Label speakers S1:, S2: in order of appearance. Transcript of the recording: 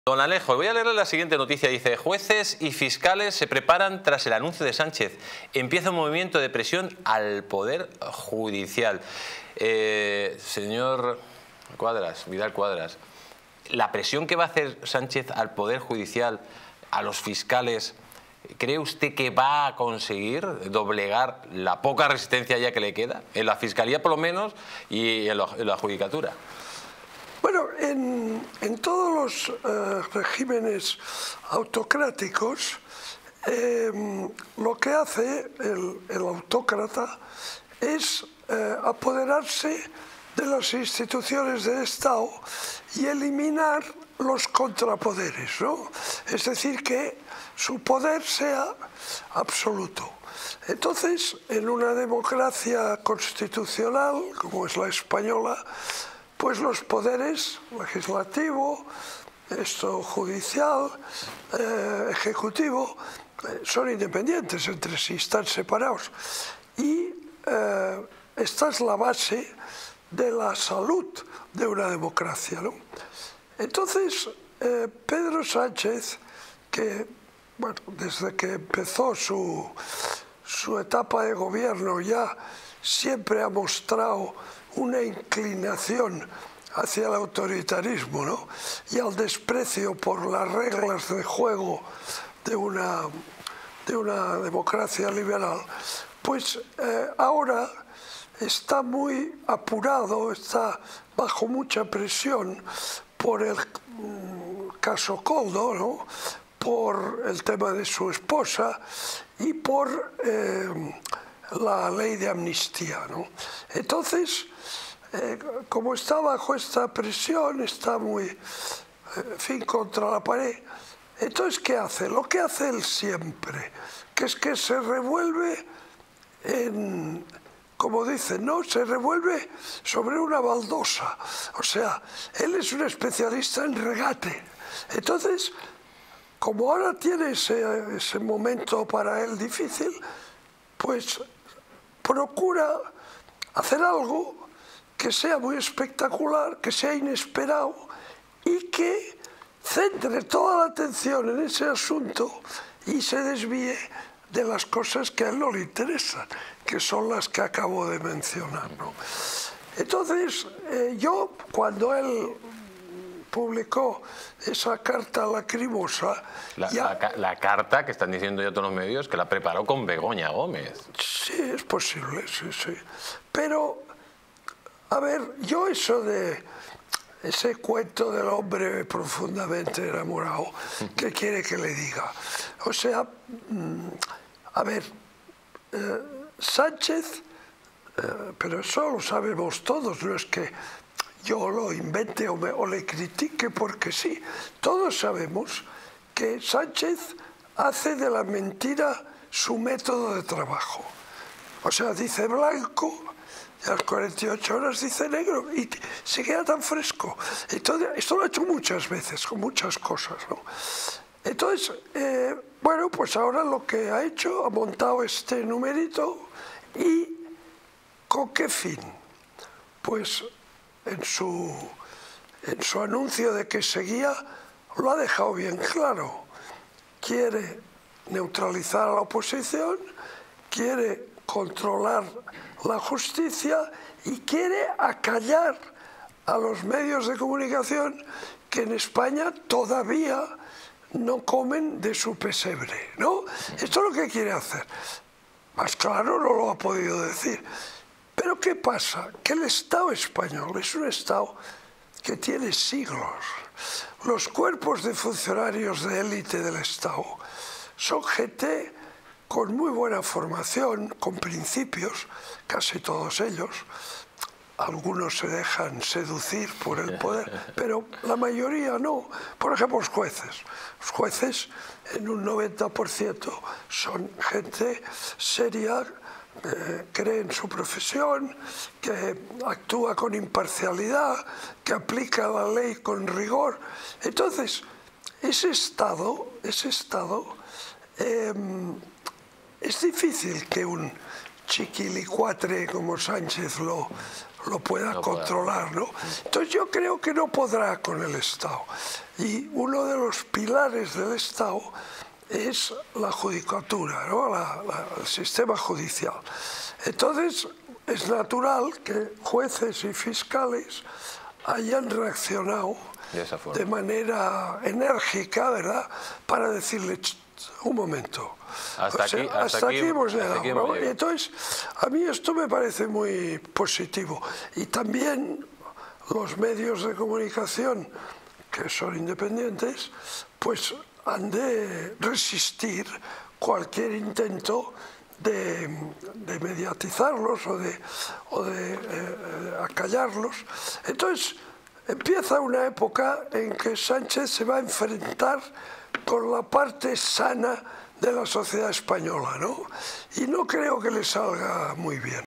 S1: Don Alejo, voy a leerle la siguiente noticia. Dice: jueces y fiscales se preparan tras el anuncio de Sánchez. Empieza un movimiento de presión al Poder Judicial. Señor Cuadras, Vidal Cuadras, la presión que va a hacer Sánchez al Poder Judicial, a los fiscales, ¿cree usted que va a conseguir doblegar la poca resistencia ya que le queda? En la Fiscalía por lo menos y en la Judicatura.
S2: Bueno, en todos los regímenes autocráticos, lo que hace el autócrata es apoderarse de las instituciones del Estado y eliminar los contrapoderes, ¿no? Es decir, que su poder sea absoluto. Entonces, en una democracia constitucional, como es la española, pues los poderes legislativo, judicial, ejecutivo, son independientes entre sí, están separados. Y esta es la base de la salud de una democracia, ¿no? Entonces, Pedro Sánchez, que bueno, desde que empezó su etapa de gobierno ya siempre ha mostrado una inclinación hacia el autoritarismo, ¿no? Y al desprecio por las reglas de juego de una democracia liberal, pues ahora está muy apurado, está bajo mucha presión por el caso Koldo, ¿no? Por el tema de su esposa y por la ley de amnistía, ¿no? Entonces, como está bajo esta presión, está muy, en fin, contra la pared, entonces, ¿qué hace? Lo que hace él siempre, que es que se revuelve en, como dicen, ¿no? Se revuelve sobre una baldosa. O sea, él es un especialista en regate. Entonces, como ahora tiene ese momento para él difícil, pues procura hacer algo que sea muy espectacular, que sea inesperado y que centre toda la atención en ese asunto y se desvíe de las cosas que a él no le interesan, que son las que acabo de mencionar, ¿no? Entonces, yo, cuando él publicó esa carta lacrimosa...
S1: La carta que están diciendo ya todos los medios que la preparó con Begoña Gómez.
S2: Sí, es posible, sí, sí. Pero, a ver, yo eso de ese cuento del hombre profundamente enamorado, ¿qué quiere que le diga? O sea, a ver, Sánchez, pero eso lo sabemos todos, no es que yo lo invente o le critique porque sí. Todos sabemos que Sánchez hace de la mentira su método de trabajo. O sea, dice blanco y a las 48 horas dice negro y se queda tan fresco. Entonces, esto lo ha hecho muchas veces, con muchas cosas, ¿no? Entonces, bueno, pues ahora lo que ha hecho, ha montado este numerito y ¿con qué fin? Pues en su anuncio de que seguía, lo ha dejado bien claro. Quiere neutralizar a la oposición, quiere controlar la justicia y quiere acallar a los medios de comunicación que en España todavía no comen de su pesebre, ¿no? Esto es lo que quiere hacer. Más claro no lo ha podido decir. Pero ¿qué pasa? Que el Estado español es un Estado que tiene siglos. Los cuerpos de funcionarios de élite del Estado son gente con muy buena formación, con principios, casi todos ellos. Algunos se dejan seducir por el poder, pero la mayoría no. Por ejemplo, los jueces. Los jueces, en un 90%, son gente seria, cree en su profesión, que actúa con imparcialidad, que aplica la ley con rigor. Entonces, ese Estado es difícil que un chiquilicuatre como Sánchez lo pueda controlar, ¿no? Entonces yo creo que no podrá con el Estado. Y uno de los pilares del Estado es la judicatura, ¿no? El sistema judicial. Entonces es natural que jueces y fiscales hayan reaccionado de manera enérgica, ¿verdad?, para decirle, un momento, hasta aquí hemos llegado, ¿no? Y entonces, a mí esto me parece muy positivo. Y también los medios de comunicación, que son independientes, pues han de resistir cualquier intento de mediatizarlos o de acallarlos. Entonces, empieza una época en que Sánchez se va a enfrentar con la parte sana de la sociedad española, ¿no? Y no creo que le salga muy bien.